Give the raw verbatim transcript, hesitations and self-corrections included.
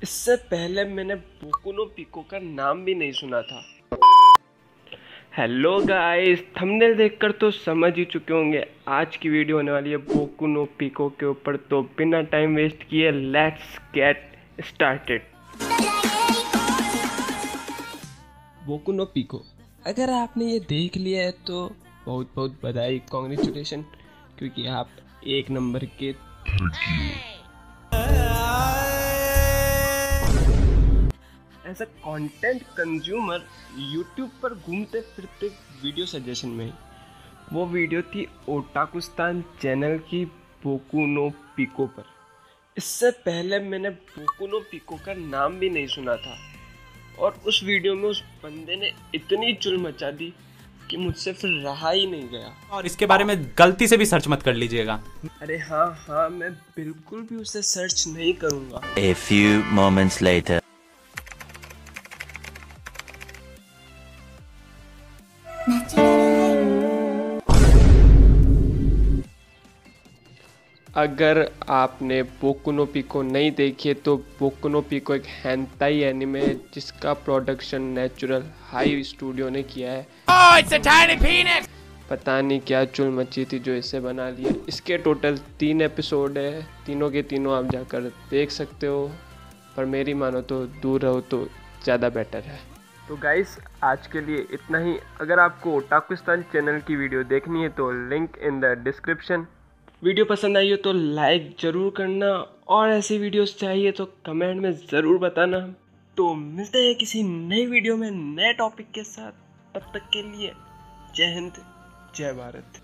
इससे पहले मैंने बोकु नो पिको का नाम भी नहीं सुना था। हेलो गाइस, थंबनेल देखकर तो समझ ही चुके होंगे आज की वीडियो होने वाली है बोकु नो पिको के ऊपर। तो बिना टाइम वेस्ट किए लेट्स गेट स्टार्टेड। बोकु नो पिको अगर आपने ये देख लिया है तो बहुत बहुत बधाई, कॉन्ग्रेचुलेशन, क्योंकि आप एक नंबर के as a content consumer YouTube पर घूमते फिरते वीडियो सजेशन में वो वीडियो थी ओटाकुस्तान चैनल की बोकु नो पिको पर। इससे पहले मैंने बोकु नो पिको का नाम भी नहीं सुना था और उस वीडियो में उस बंदे ने इतनी चुल मचा दी कि मुझसे फिर रहा ही नहीं गया। और इसके बारे में गलती से भी सर्च मत कर लीजिएगा। अरे हाँ हाँ, मैं बिल्कुल भी उसे सर्च नहीं करूँगा। A few moments later. अगर आपने बोकु नो पिको नहीं देखी है तो बोकु नो पिको एक हेंताई एनिमे है जिसका प्रोडक्शन नेचुरल हाई स्टूडियो ने किया है। oh, it's a tiny penis! पता नहीं क्या चुल मची थी जो इसे बना लिया। इसके टोटल तीन एपिसोड है, तीनों के तीनों आप जाकर देख सकते हो, पर मेरी मानो तो दूर रहो तो ज़्यादा बेटर है। तो गाइस आज के लिए इतना ही। अगर आपको ओटाकुस्तान चैनल की वीडियो देखनी है तो link in the description. Video पसंद आई हो तो लाइक ज़रूर करना और ऐसी वीडियोस चाहिए तो कमेंट में ज़रूर बताना। तो मिलते हैं किसी नई वीडियो में नए टॉपिक के साथ। तब तक के लिए जय हिंद, जय भारत।